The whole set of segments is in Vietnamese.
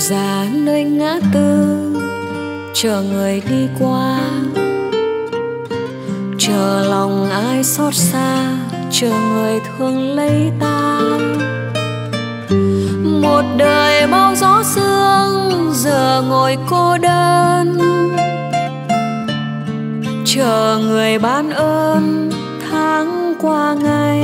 già nơi ngã tư chờ người đi qua, chờ lòng ai xót xa, chờ người thương lấy ta. Một đời bao gió sương giờ ngồi cô đơn, chờ người ban ơn tháng qua ngày.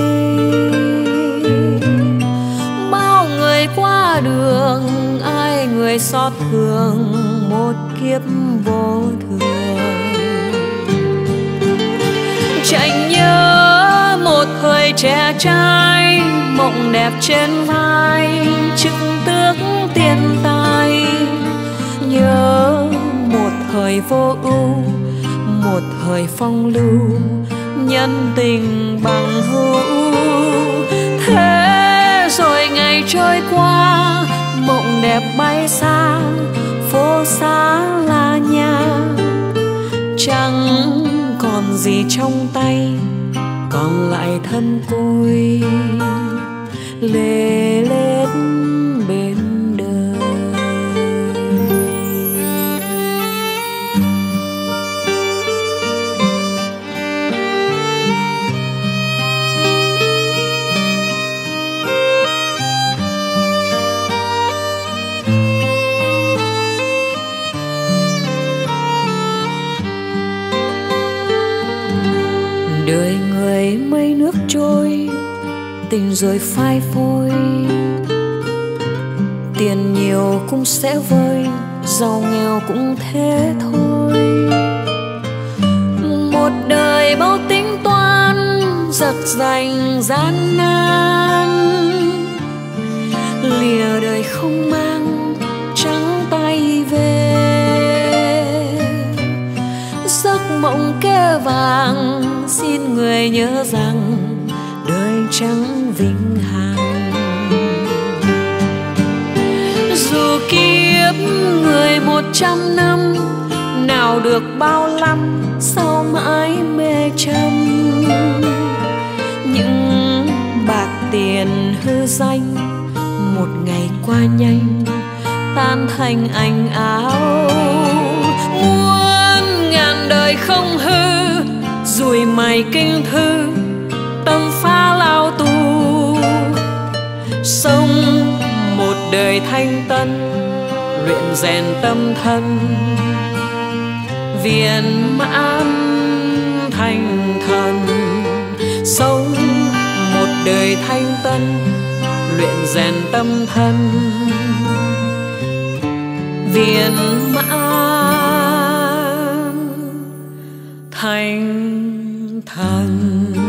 Bao người qua đường ai người xót thương một kiếp vô thường. Chạy nhớ một thời trẻ trai, mộng đẹp trên vai, chức tước tiền tài. Nhớ một thời vô ưu, một thời phong lưu, nhân tình bằng hữu. Thế rồi ngày trôi qua, mộng đẹp bay xa, phố xá là nhà. Chẳng còn gì trong tay, còn lại thân côi lê lết bên đời. Đời người mây nước trôi, tình rồi phai phôi. Tiền nhiều cũng sẽ vơi, giàu nghèo cũng thế thôi. Một đời bao tính toán, giật giành gian nan. Lìa đời không mang trắng tay về, giấc mộng kê vàng xin người nhớ rằng đời chẳng vĩnh hằng. Dù kiếp người 100 năm, nào được bao năm sau mãi mê châm. Những bạc tiền hư danh một ngày qua nhanh, tan thành ảnh áo. Muôn ngàn đời không hư, dùi mày kinh thư tâm phá lao tù. Sống một đời thanh tân, luyện rèn tâm thân, viên mãn thành thần. Sống một đời thanh tân, luyện rèn tâm thân, viên mãn thành thần.